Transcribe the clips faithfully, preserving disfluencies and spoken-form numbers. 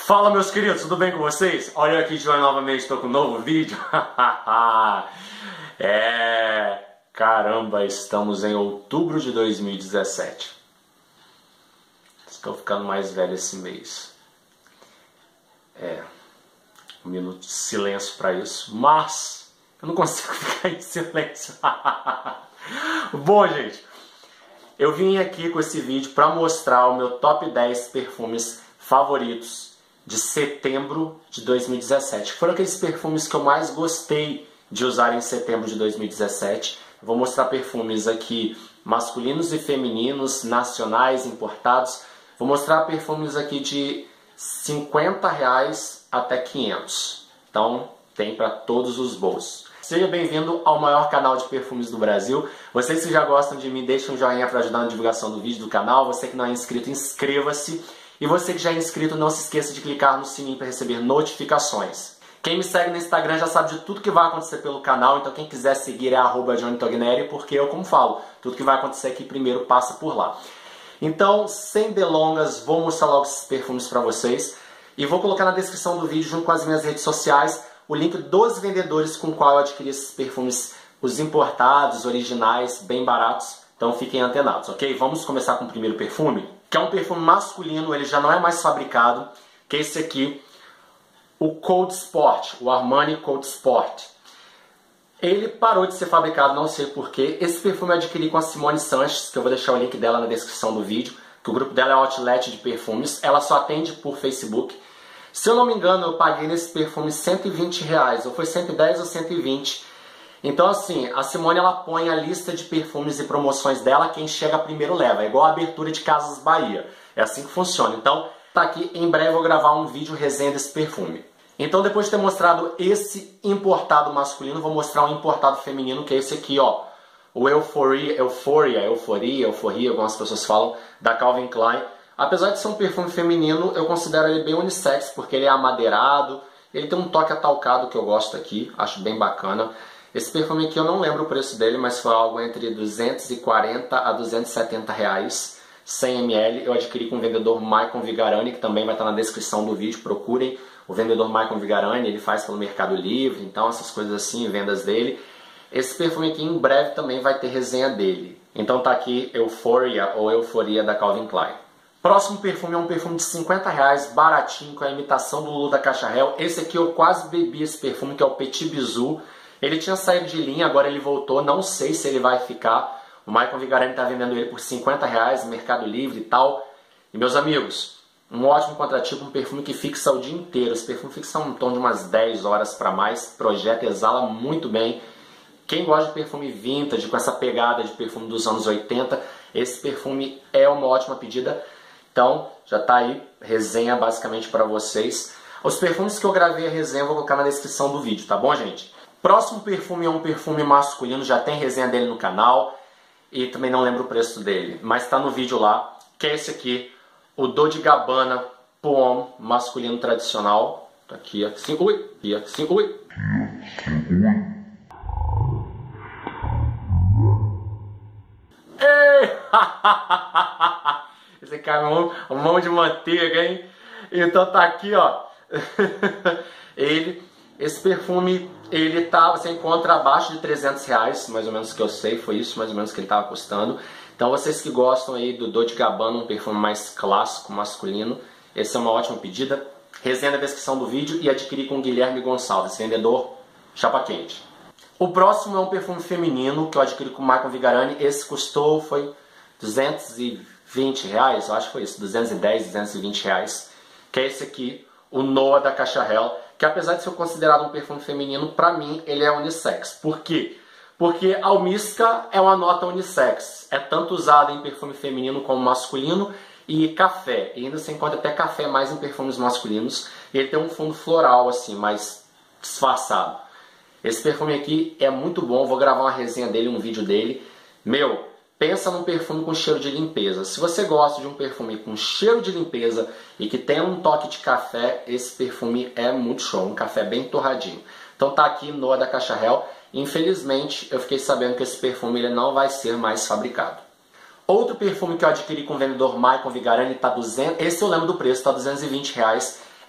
Fala, meus queridos, tudo bem com vocês? Olha aqui, João, novamente estou com um novo vídeo. É, caramba, estamos em outubro de dois mil e dezessete. Estou ficando mais velho esse mês. É, um minuto de silêncio para isso, mas eu não consigo ficar em silêncio. Bom, gente, eu vim aqui com esse vídeo para mostrar o meu top dez perfumes favoritos de setembro de dois mil e dezessete. Foram aqueles perfumes que eu mais gostei de usar em setembro de dois mil e dezessete. Eu vou mostrar perfumes aqui masculinos e femininos, nacionais, importados. Vou mostrar perfumes aqui de cinquenta reais até quinhentos. Então tem para todos os bolsos. Seja bem-vindo ao maior canal de perfumes do Brasil. Vocês que já gostam de mim, deixem um joinha para ajudar na divulgação do vídeo do canal. Você que não é inscrito, inscreva-se. E você que já é inscrito, não se esqueça de clicar no sininho para receber notificações. Quem me segue no Instagram já sabe de tudo que vai acontecer pelo canal, então quem quiser seguir é arroba Johnny Togneri, porque eu, como falo, tudo que vai acontecer aqui primeiro passa por lá. Então, sem delongas, vou mostrar logo esses perfumes para vocês. E vou colocar na descrição do vídeo, junto com as minhas redes sociais, o link dos vendedores com o qual eu adquiri esses perfumes, os importados, originais, bem baratos. Então fiquem antenados, ok? Vamos começar com o primeiro perfume, que é um perfume masculino, ele já não é mais fabricado, que é esse aqui, o Cold Sport, o Armani Cold Sport. Ele parou de ser fabricado, não sei porquê. Esse perfume eu adquiri com a Simone Sanches, que eu vou deixar o link dela na descrição do vídeo, que o grupo dela é Outlet de perfumes, ela só atende por Facebook. Se eu não me engano, eu paguei nesse perfume cento e vinte reais, ou foi cento e dez ou cento e vinte. Então assim, a Simone ela põe a lista de perfumes e promoções dela, quem chega primeiro leva, é igual a abertura de Casas Bahia, é assim que funciona. Então tá aqui, em breve eu vou gravar um vídeo resenha desse perfume. Então depois de ter mostrado esse importado masculino, vou mostrar um importado feminino, que é esse aqui, ó, o Euphoria, Euphoria, Euforia, Euforia, algumas pessoas falam, da Calvin Klein. Apesar de ser um perfume feminino, eu considero ele bem unissex, porque ele é amadeirado, ele tem um toque atalcado que eu gosto aqui, acho bem bacana. Esse perfume aqui eu não lembro o preço dele, mas foi algo entre duzentos e quarenta a duzentos e setenta reais, cem mililitros. Eu adquiri com o vendedor Maicon Vigarani, que também vai estar na descrição do vídeo, procurem o vendedor Maicon Vigarani, ele faz pelo Mercado Livre, então essas coisas assim, vendas dele. Esse perfume aqui em breve também vai ter resenha dele. Então tá aqui Euphoria ou Euforia da Calvin Klein. Próximo perfume é um perfume de cinquenta reais, baratinho, com a imitação do Lulu da Caixa Hell. Esse aqui eu quase bebi esse perfume, que é o Petit Bisou. Ele tinha saído de linha, agora ele voltou, não sei se ele vai ficar. O Maicon Vigarani está vendendo ele por cinquenta reais, Mercado Livre e tal. E meus amigos, um ótimo contratipo, um perfume que fixa o dia inteiro. Esse perfume fixa um tom de umas dez horas para mais, projeta, exala muito bem. Quem gosta de perfume vintage, com essa pegada de perfume dos anos oitenta, esse perfume é uma ótima pedida. Então, já está aí, resenha basicamente para vocês. Os perfumes que eu gravei a resenha eu vou colocar na descrição do vídeo, tá bom, gente? Próximo perfume é um perfume masculino, já tem resenha dele no canal e também não lembro o preço dele, mas está no vídeo lá, que é esse aqui, o Dolce and Gabbana Pomme masculino tradicional. Tá aqui assim, ui, aqui assim, ui. Ei! Esse cara é uma mão de manteiga, hein? Então tá aqui, ó. Ele, esse perfume, ele tá, você encontra abaixo de trezentos reais, mais ou menos que eu sei, foi isso mais ou menos que ele estava custando. Então vocês que gostam aí do Dolce and Gabbana, um perfume mais clássico, masculino, essa é uma ótima pedida. Resenha na descrição do vídeo e adquiri com o Guilherme Gonçalves, vendedor chapa quente. O próximo é um perfume feminino que eu adquiri com o Maicon Vigarani. Esse custou, foi duzentos e vinte reais, eu acho que foi isso, duzentos e dez, duzentos e vinte reais. Que é esse aqui, o Noah da Caixa Hell, que apesar de ser considerado um perfume feminino, pra mim ele é unissex. Por quê? Porque almíscar é uma nota unissex. É tanto usado em perfume feminino como masculino e café. E ainda se encontra até café mais em perfumes masculinos. E ele tem um fundo floral assim, mais disfarçado. Esse perfume aqui é muito bom, vou gravar uma resenha dele, um vídeo dele. Meu, pensa num perfume com cheiro de limpeza. Se você gosta de um perfume com cheiro de limpeza e que tem um toque de café, esse perfume é muito show, um café bem torradinho. Então tá aqui Noah da Caixa Hell. Infelizmente, eu fiquei sabendo que esse perfume ele não vai ser mais fabricado. Outro perfume que eu adquiri com o vendedor Maicon Vigarani tá duzentos, esse eu lembro do preço, tá duzentos e vinte reais.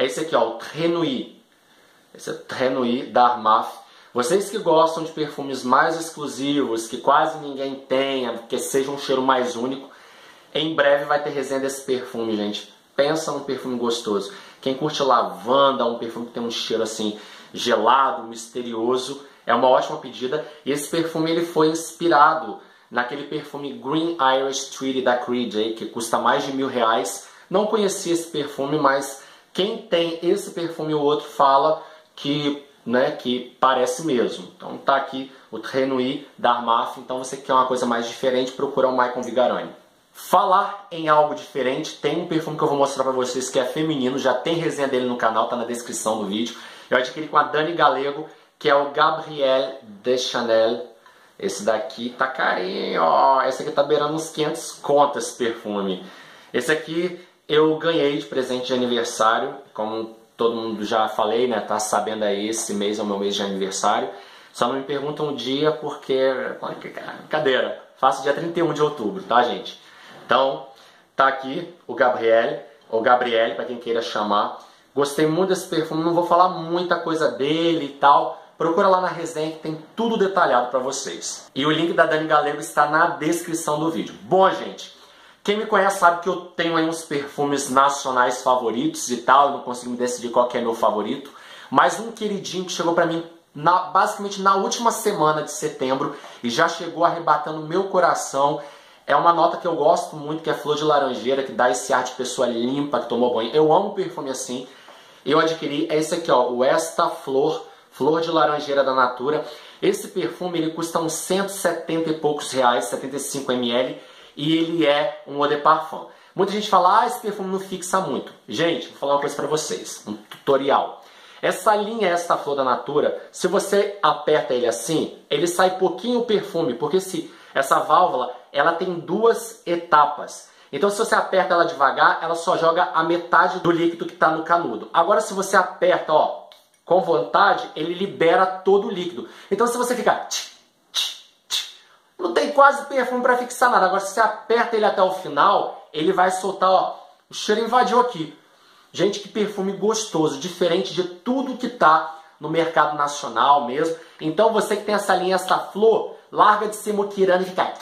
é esse aqui, ó, o Trenui. Esse é o Trenui da Armaf. Vocês que gostam de perfumes mais exclusivos, que quase ninguém tenha, que seja um cheiro mais único, em breve vai ter resenha desse perfume, gente. Pensa num perfume gostoso. Quem curte lavanda, um perfume que tem um cheiro assim gelado, misterioso, é uma ótima pedida. E esse perfume ele foi inspirado naquele perfume Green Irish Treaty da Creed, que custa mais de mil reais. Não conhecia esse perfume, mas quem tem esse perfume e o outro fala que, né, que parece mesmo. Então tá aqui o Trenui da Armaf. Então você quer uma coisa mais diferente, procura o Maicon Vigarani. Falar em algo diferente, tem um perfume que eu vou mostrar pra vocês que é feminino, já tem resenha dele no canal, tá na descrição do vídeo. Eu adquiri com a Dani Galego, que é o Gabrielle de Chanel. Esse daqui tá carinho, ó. Esse aqui tá beirando uns quinhentos contas esse perfume. Esse aqui eu ganhei de presente de aniversário, como todo mundo já falei, né? Tá sabendo aí, esse mês é o meu mês de aniversário. Só não me perguntam um dia porque... Brincadeira, faço dia trinta e um de outubro, tá, gente? Então, tá aqui o Gabrielle, ou Gabrielle, para quem queira chamar. Gostei muito desse perfume, não vou falar muita coisa dele e tal. Procura lá na resenha que tem tudo detalhado para vocês. E o link da Dani Galego está na descrição do vídeo. Bom, gente, quem me conhece sabe que eu tenho aí uns perfumes nacionais favoritos e tal. Eu não consigo me decidir qual que é meu favorito. Mas um queridinho que chegou para mim na, basicamente na última semana de setembro e já chegou arrebatando meu coração. É uma nota que eu gosto muito, que é flor de laranjeira, que dá esse ar de pessoa limpa, que tomou banho. Eu amo perfume assim. Eu adquiri esse aqui, ó, o Esta Flor, flor de laranjeira da Natura. Esse perfume ele custa uns cento e setenta e poucos reais, setenta e cinco mililitros, e ele é um eau de parfum. Muita gente fala, ah, esse perfume não fixa muito. Gente, vou falar uma coisa pra vocês, um tutorial. Essa linha Esta Flor da Natura, se você aperta ele assim, ele sai pouquinho o perfume, porque se essa válvula, ela tem duas etapas. Então se você aperta ela devagar, ela só joga a metade do líquido que está no canudo. Agora se você aperta, ó, com vontade, ele libera todo o líquido. Então se você ficar... Tch, tch, tch, não tem quase perfume para fixar nada. Agora se você aperta ele até o final, ele vai soltar, ó, o cheiro invadiu aqui. Gente, que perfume gostoso, diferente de tudo que tá no mercado nacional mesmo. Então você que tem essa linha Esta Flor, larga de ser muquirana e fica...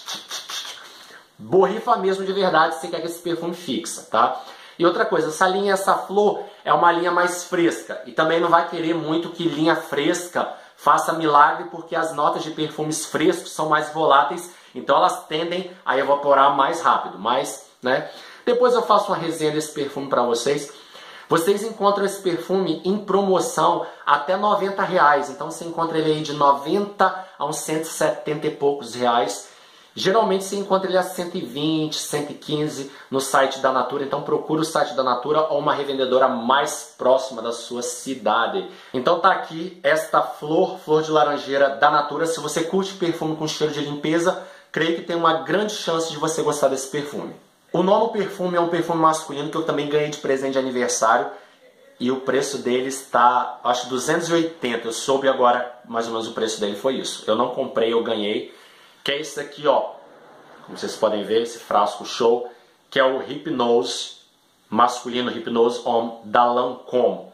Borrifa mesmo de verdade se você quer que esse perfume fixa, tá? E outra coisa, essa linha Esta Flor é uma linha mais fresca. E também não vai querer muito que linha fresca faça milagre, porque as notas de perfumes frescos são mais voláteis. Então elas tendem a evaporar mais rápido. Mas, né? Depois eu faço uma resenha desse perfume para vocês. Vocês encontram esse perfume em promoção até noventa reais. Então você encontra ele aí de noventa a uns cento e setenta e poucos reais. Geralmente você encontra ele a cento e vinte, cento e quinze no site da Natura. Então procura o site da Natura ou uma revendedora mais próxima da sua cidade. Então tá aqui Esta Flor, flor de laranjeira da Natura. Se você curte perfume com cheiro de limpeza, creio que tem uma grande chance de você gostar desse perfume. O nono perfume é um perfume masculino que eu também ganhei de presente de aniversário. E o preço dele está, acho, duzentos e oitenta. Eu soube agora, mais ou menos o preço dele foi isso. Eu não comprei, eu ganhei. Que é esse aqui, ó. Como vocês podem ver, esse frasco show. Que é o Hypnose, masculino Hypnose Homme da Lancôme.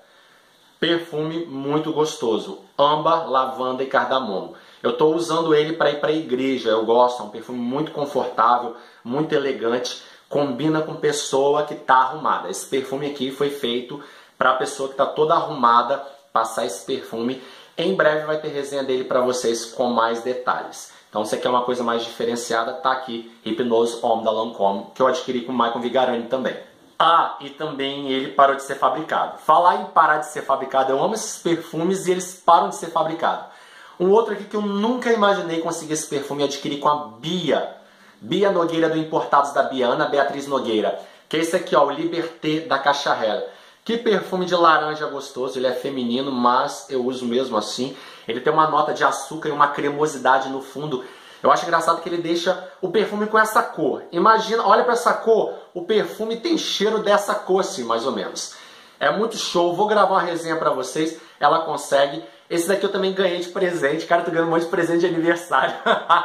Perfume muito gostoso. Âmbar, lavanda e cardamomo. Eu estou usando ele para ir para a igreja. Eu gosto, é um perfume muito confortável, muito elegante. Combina com pessoa que está arrumada. Esse perfume aqui foi feito para a pessoa que está toda arrumada passar esse perfume. Em breve vai ter resenha dele para vocês com mais detalhes. Então, se você quer uma coisa mais diferenciada, tá aqui Hypnose Homme da Lancôme, que eu adquiri com o Maicon Vigarani também. Ah, e também ele parou de ser fabricado. Falar em parar de ser fabricado, eu amo esses perfumes e eles param de ser fabricados. Um outro aqui que eu nunca imaginei conseguir esse perfume, eu adquiri com a Bia. Bia Nogueira do Importados da Bia, Ana Beatriz Nogueira. Que é esse aqui, ó, o Liberté da Cacharel. Que perfume de laranja gostoso, ele é feminino, mas eu uso mesmo assim. Ele tem uma nota de açúcar e uma cremosidade no fundo. Eu acho engraçado que ele deixa o perfume com essa cor. Imagina, olha para essa cor, o perfume tem cheiro dessa cor assim, mais ou menos. É muito show, vou gravar uma resenha para vocês, ela consegue. Esse daqui eu também ganhei de presente, cara, eu tô ganhando um monte de presente de aniversário.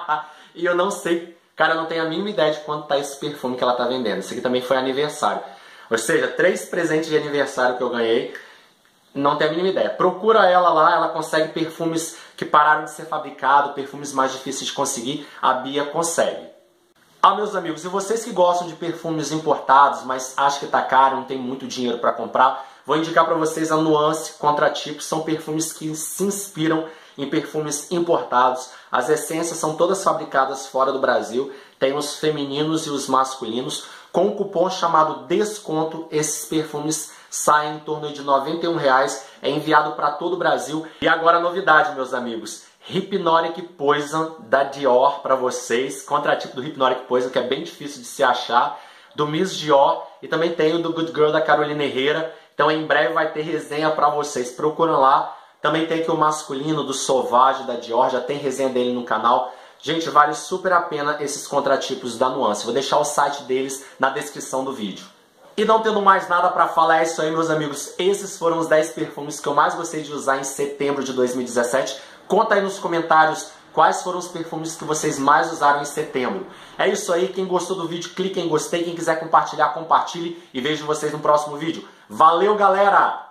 E eu não sei, cara, eu não tenho a mínima ideia de quanto tá esse perfume que ela tá vendendo. Esse aqui também foi aniversário. Ou seja, três presentes de aniversário que eu ganhei. Não tem a mínima ideia. Procura ela lá, ela consegue perfumes que pararam de ser fabricados, perfumes mais difíceis de conseguir. A Bia consegue. Ah, meus amigos, e vocês que gostam de perfumes importados, mas acham que tá caro, não tem muito dinheiro para comprar, vou indicar para vocês a Nuance Contratipo. São perfumes que se inspiram em perfumes importados. As essências são todas fabricadas fora do Brasil. Tem os femininos e os masculinos. Com um cupom chamado desconto, esses perfumes saem em torno de noventa e um reais. É enviado para todo o Brasil. E agora a novidade, meus amigos. Hypnotic Poison da Dior para vocês. Contratipo do Hypnotic Poison, que é bem difícil de se achar. Do Miss Dior. E também tem o do Good Girl da Carolina Herrera. Então em breve vai ter resenha para vocês. Procuram lá. Também tem aqui o masculino do Sauvage da Dior. Já tem resenha dele no canal. Gente, vale super a pena esses contratipos da Nuance. Vou deixar o site deles na descrição do vídeo. E não tendo mais nada para falar, é isso aí, meus amigos. Esses foram os dez perfumes que eu mais gostei de usar em setembro de dois mil e dezessete. Conta aí nos comentários quais foram os perfumes que vocês mais usaram em setembro. É isso aí. Quem gostou do vídeo, clique em gostei. Quem quiser compartilhar, compartilhe. E vejo vocês no próximo vídeo. Valeu, galera!